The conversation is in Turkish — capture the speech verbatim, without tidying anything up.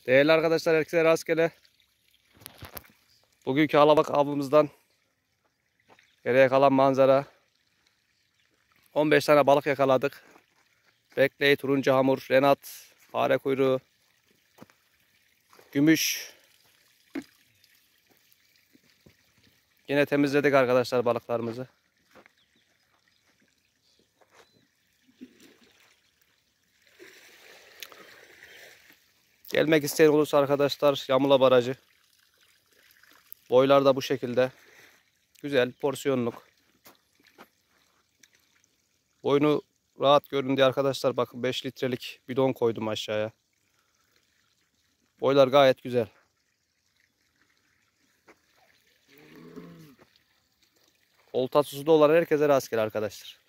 Değerli arkadaşlar, herkese rastgele. Bugünkü Halabak avımızdan geriye kalan manzara. on beş tane balık yakaladık. Bekley, turuncu hamur, renat, fare kuyruğu, gümüş. Yine temizledik arkadaşlar balıklarımızı. Gelmek isteyen olursa arkadaşlar, Yamula Barajı. Boylar da bu şekilde. Güzel, porsiyonluk. Boynu rahat görün diye arkadaşlar, bakın beş litrelik bidon koydum aşağıya. Boylar gayet güzel. Olta tuzu da olan herkese rastgele arkadaşlar.